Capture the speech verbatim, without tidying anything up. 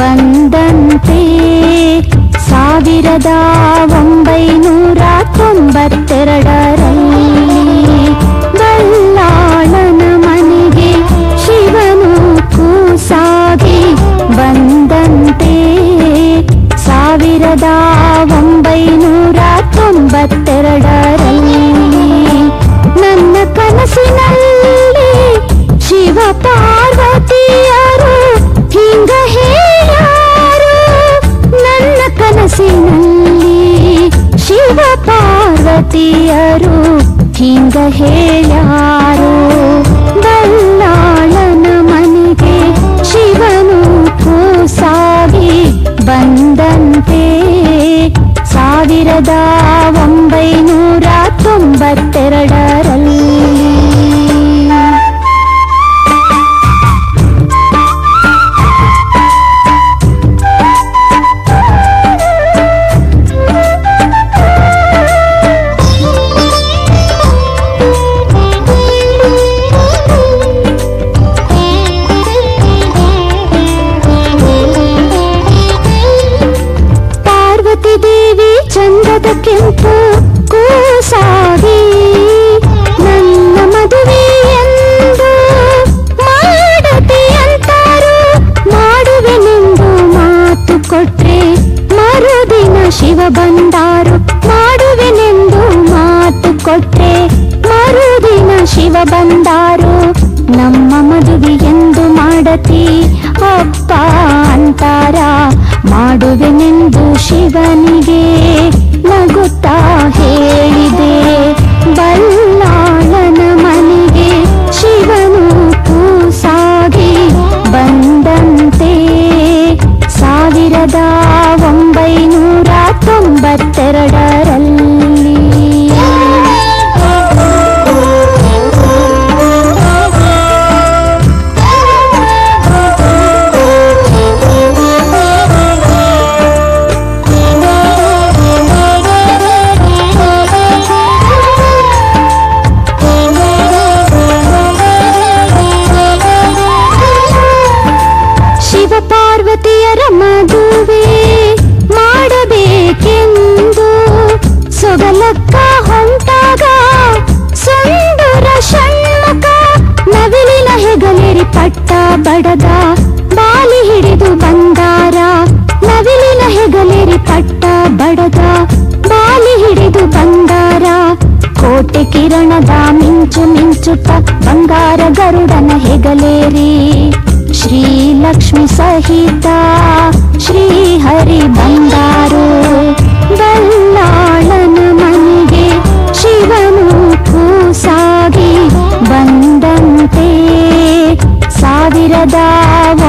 ಬಂದಂತೆ ಸಾವಿರದ ಒಂಬೈನೂರ ತೊಂಬತ್ತೆರಡರಲ್ಲಿ ಬಲ್ಲಾಳನ ಮನೆಗೆ ಶಿವನು ಕೂಸಾಗಿ ಬಂದಂತೆ ಸಾವಿರದ ಒಂಬೈನೂರ ತೊಂಬತ್ತೆರಡರಲ್ಲಿ ನನ್ನ ಕನಸಿನಲ್ಲಿ ಶಿವ ಪಾರ್ವತಿಯರು ಹಿಂಗ ಹೇಳ್ಯಾರು. ನನ್ನ ಕನಸಿನಲ್ಲಿ ಶಿವ ಪಾರ್ವತಿಯರು ಹಿಂಗ ಹೇಳ್ಯಾರು. ಬಲ್ಲಾಳನ ಮನೆಗೆ ಶಿವನು ಕೂಸಾಗಿ ಬಂದಂತೆ ಸಾವಿರದ ಒಂಬೈನೂರ ತೊಂಬತ್ತೆರಡರಲ್ಲಿ. ಚಂದದ ಕೆಂಪು ಕೂಸಾಗಿ ನನ್ನ ಮದುವೆ ಎಂದು ಮಾಡತಿ ಅಂತಾರು. ಮಾಡುವೆನೆಂದು ಮಾತು ಕೊಟ್ರೆ ಮರುದಿನ ಶಿವ ಬಂದಾರು. ಮಾಡುವೆನೆಂದು ಮಾತು ಕೊಟ್ರೆ ಮರುದಿನ ಶಿವ ಬಂದಾರು. ನಮ್ಮ ಮದುವೆ ಎಂದು ಮಾಡತಿ ಅಪ್ಪ ಅಂತಾರ. ಮಾಡುವೆನೆಂದು ಶಿವನಿಗೆ ನಗುತ್ತಾ ಹೇಳಿದೆ. ಬಲ್ಲಾಳನ ಮನೆಗೆ ಶಿವನು ಕೂಸಾಗಿ ಬಂದಂತೆ ಸಾವಿರದ ಒಂಬೈನೂರ ತೊಂಬತ್ತೆರಡರಲ್ಲಿ. ಪಾರ್ವತಿಯರ ಮದುವೆ ಮಾಡಬೇಕೆಂದು ಸೊಗಲಕ್ಕ ಹೊಂಟಾಗ ಸುಂದರ ಷಣ್ಮುಖ ನವಿಲಿನ ಹೆಗಲೇರಿ ಪಟ್ಟ ಬಡದ ಬಾಲಿ ಹಿಡಿದು ಬಂದಾರ. ನವಿಲಿನ ಹೆಗಲೇರಿ ಪಟ್ಟ ಬಡದ ಬಾಲಿ ಹಿಡಿದು ಬಂದಾರ. ಕೋಟೆ ಕಿರಣದ ಮಿಂಚು ಮಿಂಚುತ್ತ ಬಂಗಾರ ಗರುಡನ ಹೆಗಲೇರಿ ಶ್ರೀ ಲಕ್ಷ್ಮಿ ಸಹಿತ ಶ್ರೀ ಹರಿ ಬಂದಾರು. ಬಲ್ಲಾಳನ ಮನೆಗೆ ಶಿವನು ಕೂಸಾಗಿ ಬಂದಂತೆ ಸಾವಿರದ